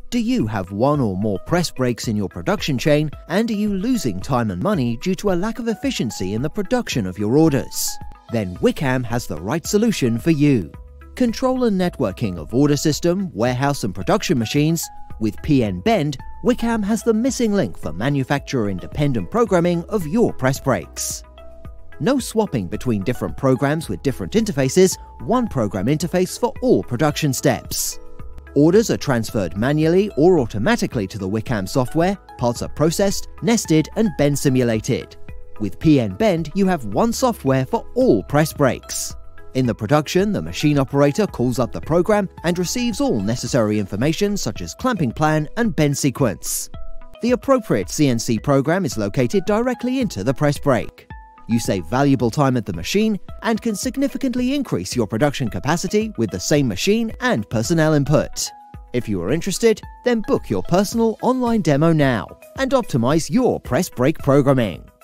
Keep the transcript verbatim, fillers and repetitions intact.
Do you have one or more press breaks in your production chain, and are you losing time and money due to a lack of efficiency in the production of your orders? Then WiCAM has the right solution for you. Control and networking of order system, warehouse and production machines. With PNBend, WiCAM has the missing link for manufacturer-independent programming of your press breaks. No swapping between different programs with different interfaces, one program interface for all production steps. Orders are transferred manually or automatically to the WiCAM software, parts are processed, nested and bend simulated. With PNBend, you have one software for all press breaks. In the production, the machine operator calls up the program and receives all necessary information such as clamping plan and bend sequence. The appropriate C N C program is located directly into the press break. You save valuable time at the machine and can significantly increase your production capacity with the same machine and personnel input. If you are interested, then book your personal online demo now and optimize your press break programming.